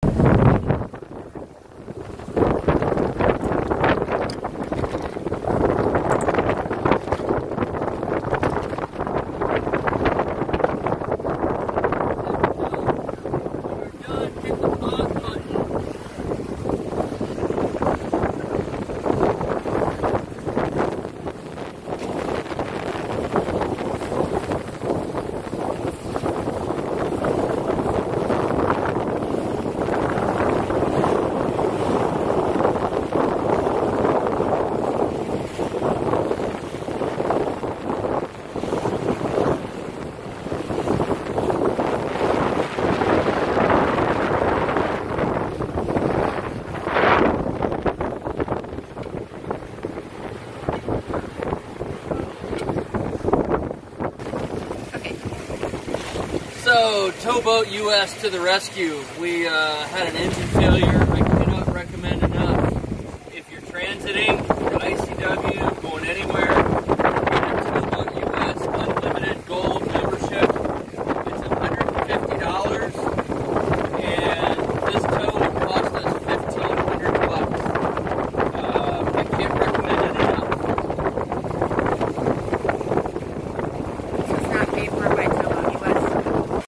So, Towboat US to the rescue. We had an engine failure I cannot recommend enough. If you're transiting, ICW,